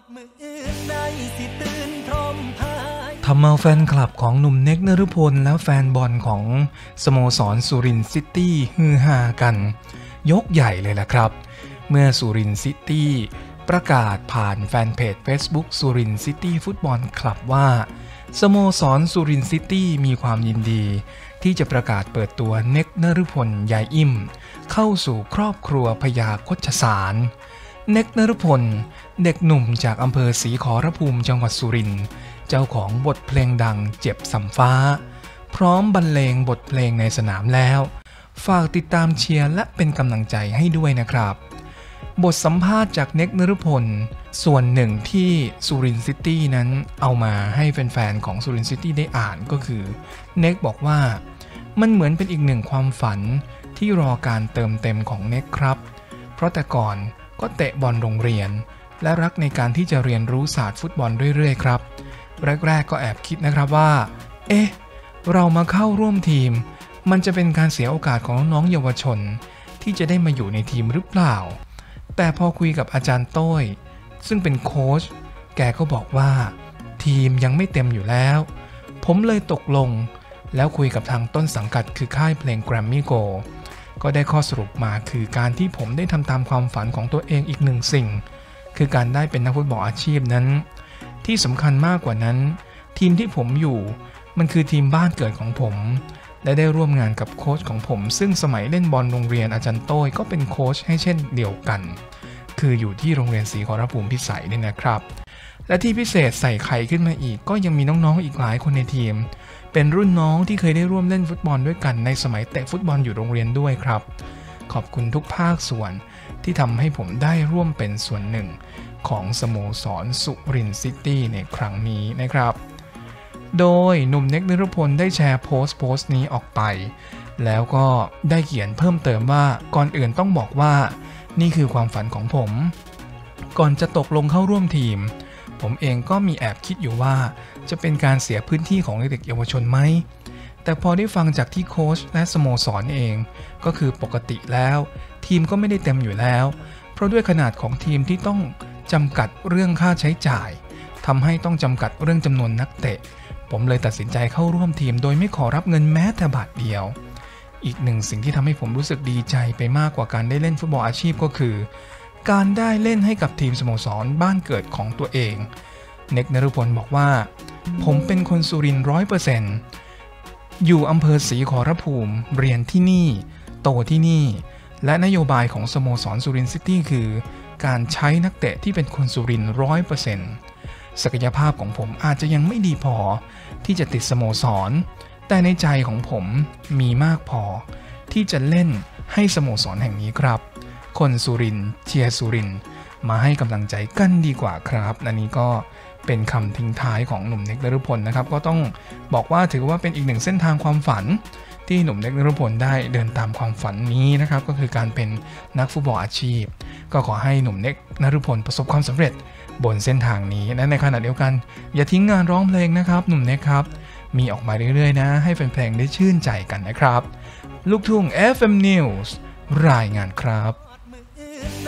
ทำเอาแฟนคลับของหนุ่มเน็ก นฤพลและแฟนบอลของสโมสรสุรินทร์ซิตี้ฮือฮากันยกใหญ่เลยล่ะครับเมื่อสุรินทร์ซิตี้ประกาศผ่านแฟนเพจ Facebook สุรินทร์ซิตี้ฟุตบอลคลับว่าสโมสรสุรินทร์ซิตี้มีความยินดีที่จะประกาศเปิดตัวเน็ก นฤพล ยายอิ่มเข้าสู่ครอบครัวพญาคชสารเน็ก นฤพลเด็กหนุ่มจากอำเภอศรีขอรภูมิจังหวัดสุรินทร์เจ้าของบทเพลงดังเจ็บสำฟ้าพร้อมบรรเลงบทเพลงในสนามแล้วฝากติดตามเชียร์และเป็นกำลังใจให้ด้วยนะครับบทสัมภาษณ์จากเน็ก นฤพลส่วนหนึ่งที่สุรินทร์ซิตี้นั้นเอามาให้แฟนๆของสุรินทร์ซิตี้ได้อ่านก็คือเน็กบอกว่ามันเหมือนเป็นอีกหนึ่งความฝันที่รอการเติมเต็มของเน็กครับเพราะแต่ก่อนก็เตะบอลโรงเรียนและรักในการที่จะเรียนรู้ศาสตร์ฟุตบอลเรื่อยๆครับแรกๆก็แอบคิดนะครับว่าเรามาเข้าร่วมทีมมันจะเป็นการเสียโอกาสของน้องๆเยาวชนที่จะได้มาอยู่ในทีมหรือเปล่าแต่พอคุยกับอาจารย์โต้ยซึ่งเป็นโค้ชแกก็บอกว่าทีมยังไม่เต็มอยู่แล้วผมเลยตกลงแล้วคุยกับทางต้นสังกัดคือค่ายเพลง Grammy Go ก็ได้ข้อสรุปมาคือการที่ผมได้ทำตามความฝันของตัวเองอีกหนึ่งสิ่งคือการได้เป็นนักฟุตบอลอาชีพนั้นที่สำคัญมากกว่านั้นทีมที่ผมอยู่มันคือทีมบ้านเกิดของผมและได้ร่วมงานกับโค้ชของผมซึ่งสมัยเล่นบอลโรงเรียนอาจารย์โต้ยก็เป็นโค้ชให้เช่นเดียวกันคืออยู่ที่โรงเรียนศรีขอรภูมิพิสัยนี่นะครับและที่พิเศษใส่ไข่ขึ้นมาอีกก็ยังมีน้องๆอีกหลายคนในทีมเป็นรุ่นน้องที่เคยได้ร่วมเล่นฟุตบอลด้วยกันในสมัยเตะฟุตบอลอยู่โรงเรียนด้วยครับขอบคุณทุกภาคส่วนที่ทำให้ผมได้ร่วมเป็นส่วนหนึ่งของสโมสรสุรินทร์ซิตี้ในครั้งนี้นะครับโดยหนุ่มเน็ก นฤพลได้แชร์โพสต์นี้ออกไปแล้วก็ได้เขียนเพิ่มเติมว่าก่อนอื่นต้องบอกว่านี่คือความฝันของผมก่อนจะตกลงเข้าร่วมทีมผมเองก็มีแอบคิดอยู่ว่าจะเป็นการเสียพื้นที่ของเด็กเยาวชนไหมแต่พอได้ฟังจากที่โค้ชและสโมสรเองก็คือปกติแล้วทีมก็ไม่ได้เต็มอยู่แล้วเพราะด้วยขนาดของทีมที่ต้องจำกัดเรื่องค่าใช้จ่ายทำให้ต้องจำกัดเรื่องจำนวนนักเตะผมเลยตัดสินใจเข้าร่วมทีมโดยไม่ขอรับเงินแม้แต่บาทเดียวอีกหนึ่งสิ่งที่ทำให้ผมรู้สึกดีใจไปมากกว่าการได้เล่นฟุตบอลอาชีพก็คือการได้เล่นให้กับทีมสโมสรบ้านเกิดของตัวเองเน็ก นฤพลบอกว่าผมเป็นคนสุรินทร์ 100% อยู่อำเภอศรีขอรภูมิเรียนที่นี่โตที่นี่และนโยบายของสโมสรสุรินทร์ซิตี้คือการใช้นักเตะที่เป็นคนสุรินทร์ 100% ศักยภาพของผมอาจจะยังไม่ดีพอที่จะติดสโมสรแต่ในใจของผมมีมากพอที่จะเล่นให้สโมสรแห่งนี้ครับคนสุรินทร์เชียร์สุรินทร์มาให้กำลังใจกันดีกว่าครับอันนี้ก็เป็นคำทิ้งท้ายของหนุ่มเน็ก นฤพลนะครับก็ต้องบอกว่าถือว่าเป็นอีกหนึ่งเส้นทางความฝันที่หนุ่มเน็ก นฤพลได้เดินตามความฝันนี้นะครับก็คือการเป็นนักฟุตบอลอาชีพก็ขอให้หนุ่มเน็ก นฤพลประสบความสำเร็จบนเส้นทางนี้และในขณะเดียวกันอย่าทิ้งงานร้องเพลงนะครับหนุ่มเน็กครับมีออกมาเรื่อยๆนะให้แฟนๆได้ชื่นใจกันนะครับลูกทุ่ง FM News รายงานครับ